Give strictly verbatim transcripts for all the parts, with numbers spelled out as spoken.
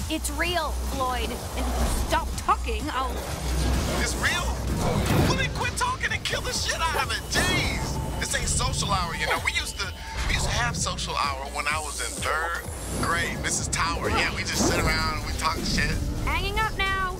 It's real, Floyd. And if you stop talking, I'll... It's real? Well, then quit talking and kill the shit out of it. Jeez. This ain't social hour, you know. We used to we used to have social hour when I was in third grade. Missus Tower, yeah, we just sit around and we talk shit. Hanging up now.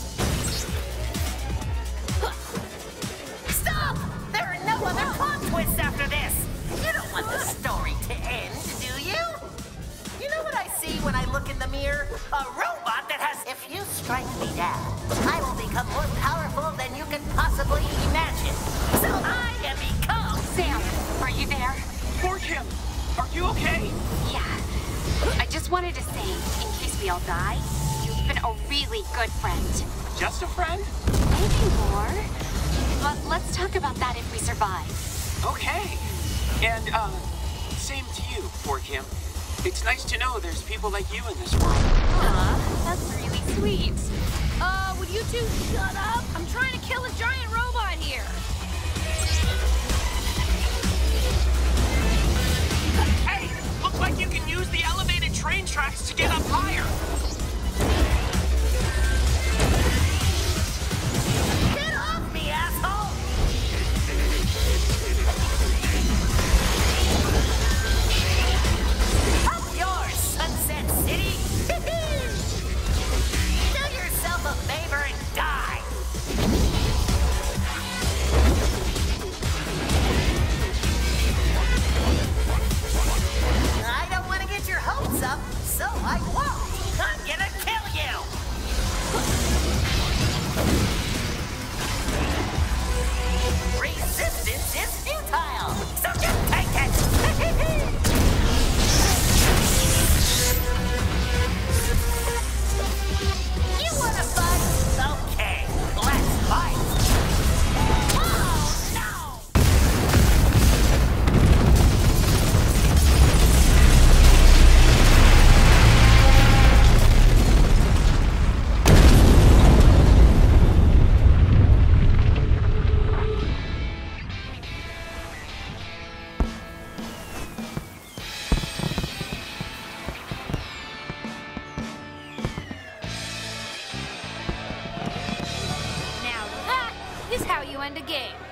Stop! There are no other plot twists after this. You don't want the story to end, do you? You know what I see when I look in the mirror? A robot that has... If you strike me down, I will become more powerful than you can possibly imagine. So I am become... Sam, are you there? Poor Kim, are you okay? Yeah. I just wanted to say, in case we all die, you've been a really good friend. Just a friend? Maybe more. But let's talk about that if we survive. Okay. And, uh, same to you, poor Kim. It's nice to know there's people like you in this world. Aw, that's really sweet. Uh, would you two shut up? I'm trying to kill a giant robot here. Hey, looks like you can use the elevated train tracks to get up higher. Get off me, asshole! Up yours, Sunset City! Do yourself a favor and die! I don't want to get your hopes up, so I won't! I'm gonna kill you! Resistance is futile, so just take it! You wanna fight? Okay, let's fight! Oh, no! Now that is how you end a game.